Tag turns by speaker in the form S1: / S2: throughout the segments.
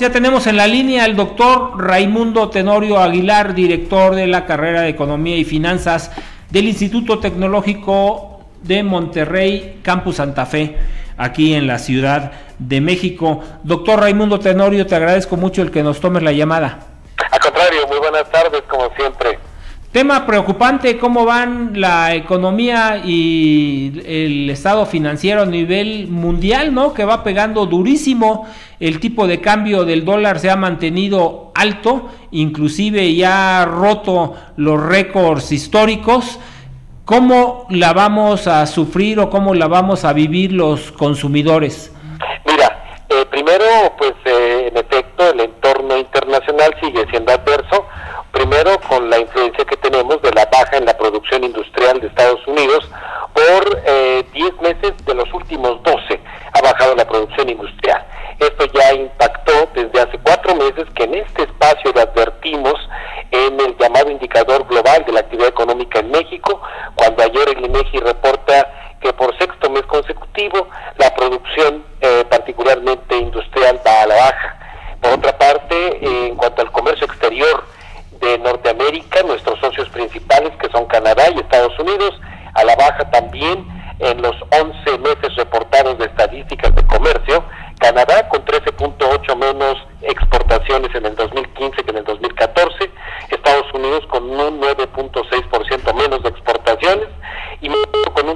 S1: Ya tenemos en la línea al doctor Raimundo Tenorio Aguilar, director de la carrera de Economía y Finanzas del Instituto Tecnológico de Monterrey, Campus Santa Fe, aquí en la Ciudad de México. Doctor Raimundo Tenorio, te agradezco mucho el que nos tomes la llamada.
S2: Al contrario, muy buenas tardes, como siempre.
S1: Tema preocupante, ¿cómo van la economía y el estado financiero a nivel mundial, ¿no? Que va pegando durísimo, el tipo de cambio del dólar se ha mantenido alto, inclusive ya ha roto los récords históricos. ¿Cómo la vamos a sufrir o cómo la vamos a vivir los consumidores?
S2: Mira, primero, pues en efecto, el entorno internacional sigue siendo adverso. Primero, con la influencia que tenemos de la baja en la producción industrial de Estados Unidos, por 10 meses de los últimos 12 ha bajado la producción industrial. Esto ya impactó desde hace 4 meses, que en este espacio le advertimos en el llamado indicador global de la actividad económica en México, cuando ayer el INEGI reporta que por sexto mes consecutivo la producción, particularmente industrial, va a la baja. Por otra parte, en cuanto al comercio exterior de Norteamérica, nuestros socios principales, que son Canadá y Estados Unidos, a la baja también en los 11 meses reportados de estadísticas de comercio. Canadá con 13.8 menos exportaciones en el 2015 que en el 2014, Estados Unidos con un 9.6% menos de exportaciones y México con un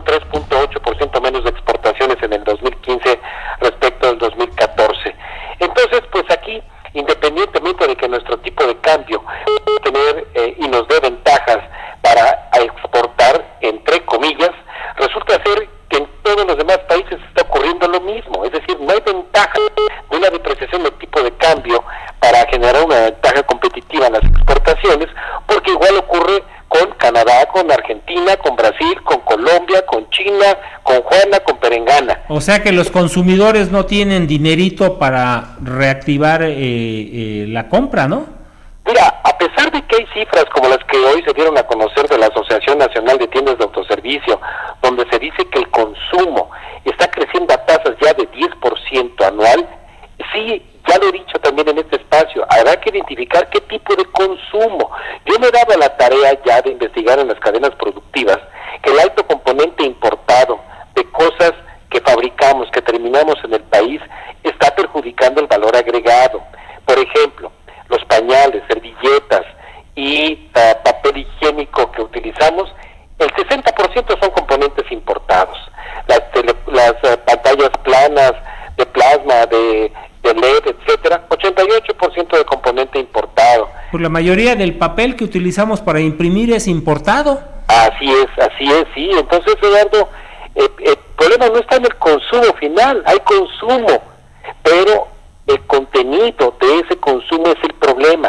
S2: 3.8% menos de exportaciones en el 2015 respecto del 2014. Entonces, pues aquí, independientemente de que nuestro tipo de cambio tener y nos dé ventajas para exportar, entre comillas, resulta ser que en todos los demás países está ocurriendo lo mismo. Es decir, no hay ventaja de una depreciación del tipo de cambio para generar una ventaja competitiva en las exportaciones, porque igual ocurre con Canadá, con Argentina, con Brasil, con Colombia, con China, con Juana, con Perengana.
S1: O sea que los consumidores no tienen dinerito para reactivar la compra, ¿no?
S2: Mira, a pesar de que hay cifras como las que hoy se dieron a conocer de la Asociación Nacional de Tiendas de Autoservicio, donde se dice que el consumo está creciendo a tasas ya de 10% anual, sí, ya lo he dicho también en este espacio, habrá que identificar qué tipo de consumo. Yo me he dado la tarea ya de investigar en las cadenas productivas que el alto componente importado de cosas que fabricamos, que terminamos en el país, está perjudicando el valor agregado. Por ejemplo, los pañales, servilletas y papel higiénico que utilizamos, el 60% son componentes importados. Las pantallas planas de plasma, de LED, etcétera, 88% de componente importado.
S1: Pues la mayoría del papel que utilizamos para imprimir es importado.
S2: Así es, sí. Entonces, Eduardo, el problema no está en el consumo final, hay consumo, pero el contenido de ese consumo es el problema.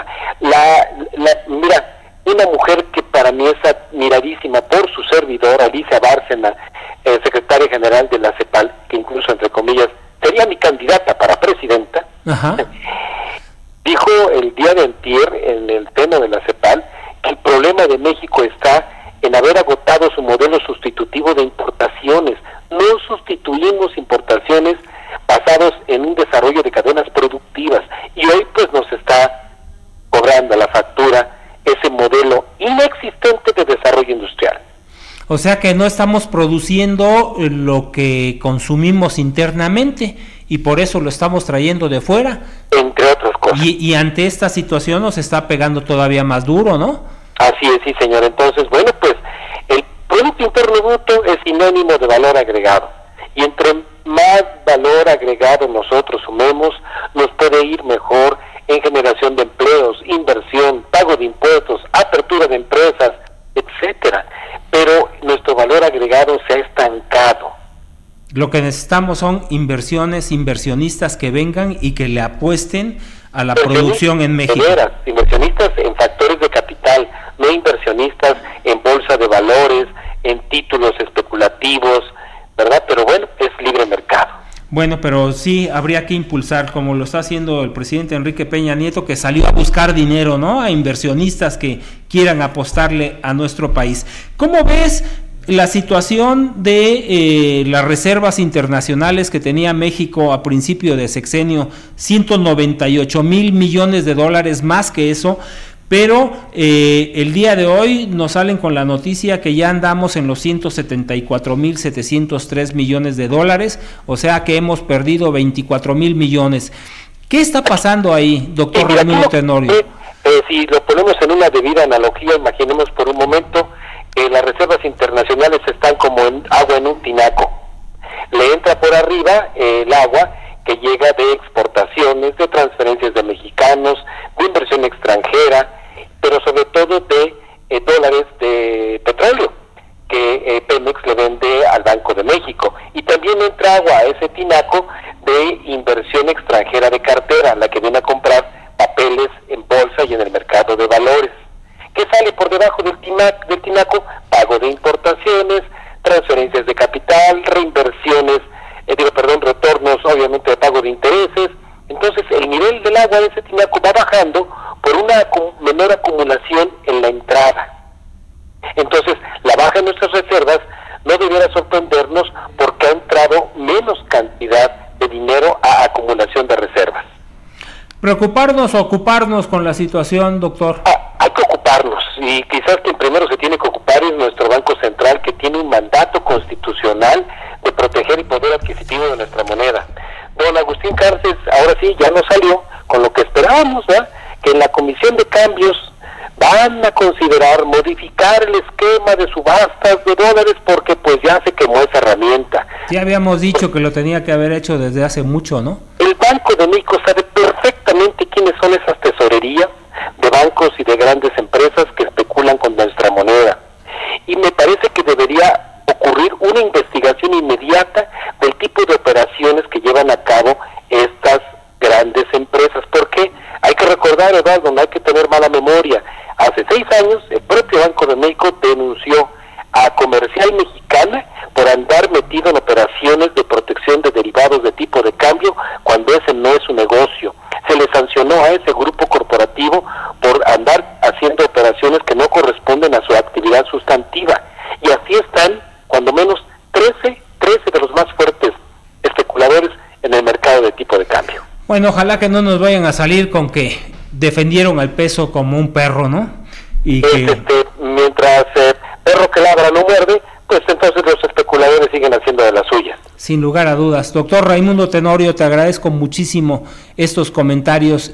S2: Mira, una mujer que para mí es admiradísima por su servidor, Alicia Bárcena, secretaria general de la CEPAL, que incluso, entre comillas, sería mi candidata para presidenta. Ajá. Dijo el día de antier en el tema de la CEPAL que el problema de México está en haber agotado su modelo sustitutivo de importaciones. No sustituimos importaciones basados en un desarrollo de cadenas productivas, y hoy pues nos está cobrando la factura ese modelo inexistente de desarrollo industrial.
S1: O sea que no estamos produciendo lo que consumimos internamente y por eso lo estamos trayendo de fuera.
S2: Entre otras cosas.
S1: Y ante esta situación nos está pegando todavía más duro, ¿no?
S2: Así es, sí, señor. Entonces, bueno, pues el Producto Interno Bruto es sinónimo de valor agregado. Y entre más valor agregado nosotros sumemos, nos puede ir mejor en generación de empleos, inversión, pago de impuestos, apertura de empresas, etcétera. Pero nuestro valor agregado se ha estancado.
S1: Lo que necesitamos son inversionistas que vengan y que le apuesten a la producción en México.
S2: Inversionistas en factores de capital, no inversionistas en bolsa de valores, en títulos especulativos, ¿verdad? Pero bueno, es libre mercado.
S1: Bueno, pero sí habría que impulsar, como lo está haciendo el presidente Enrique Peña Nieto, que salió a buscar dinero, ¿no? A inversionistas que quieran apostarle a nuestro país. ¿Cómo ves la situación de las reservas internacionales que tenía México a principio de sexenio, 198,000 millones de dólares, más que eso, pero el día de hoy nos salen con la noticia que ya andamos en los 174,703 millones de dólares, o sea que hemos perdido 24,000 millones. ¿Qué está pasando ahí, doctor Raimundo Tenorio?
S2: Si lo ponemos en una debida analogía, imaginemos por un momento que las reservas internacionales están como agua en un tinaco. Le entra por arriba el agua que llega de exportaciones, de transferencias de mexicanos, de inversión extranjera, pero sobre todo de dólares de petróleo que Pemex le vende al Banco de México. Y también entra agua a ese tinaco de inversión extranjera de cartera, la que viene a comprar papeles en bolsa y en el mercado de valores. ¿Qué sale por debajo del tinaco? Pago de importaciones, transferencias de capital, reinversiones, retornos obviamente de pago de intereses. Entonces el nivel del agua de ese tinaco va bajando por una menor acumulación en la entrada. Entonces la baja en nuestras reservas no debiera sorprendernos porque ha entrado menos cantidad de dinero a acumulación de reservas.
S1: ¿Preocuparnos o ocuparnos con la situación, doctor?
S2: Hay que ocuparnos, y quizás quien primero se tiene que ocupar es nuestro Banco Central, que tiene un mandato constitucional de proteger el poder adquisitivo de nuestra moneda. Don Agustín Cárcez, ahora sí, ya no salió con lo que esperábamos, ¿verdad? Que en la Comisión de Cambios van a considerar modificar el esquema de subastas de dólares porque pues ya se quemó esa herramienta.
S1: Ya habíamos dicho que lo tenía que haber hecho desde hace mucho, ¿no?
S2: El Banco de México sabe perfectamente quiénes son esas tesorerías de bancos y de grandes empresas que especulan con nuestra moneda. Y me parece que debería ocurrir una investigación inmediata del tipo de operaciones que llevan a cabo estas grandes empresas. Porque hay que recordar, Eduardo, no hay que tener mala memoria. Hace 6 años, el propio Banco de México denunció a Comercial Mexicana por andar metido en operaciones de protección de derivados de tipo de cambio cuando ese no es su negocio. Se le sancionó a ese grupo corporativo por andar haciendo operaciones que no corresponden a su actividad sustantiva. Y así están, cuando menos, 13 de los más fuertes especuladores en el mercado de tipo de cambio.
S1: Bueno, ojalá que no nos vayan a salir con que defendieron al peso como un perro, ¿no? Y que
S2: mientras perro que ladra no muerde, pues entonces los especuladores siguen haciendo de las suyas.
S1: Sin lugar a dudas. Doctor Raimundo Tenorio, te agradezco muchísimo estos comentarios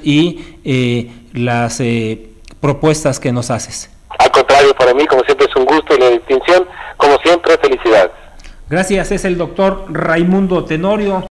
S1: y las propuestas que nos haces.
S2: Al contrario, para mí, como siempre, es un gusto y la distinción. Como siempre, felicidades.
S1: Gracias, es el doctor Raimundo Tenorio.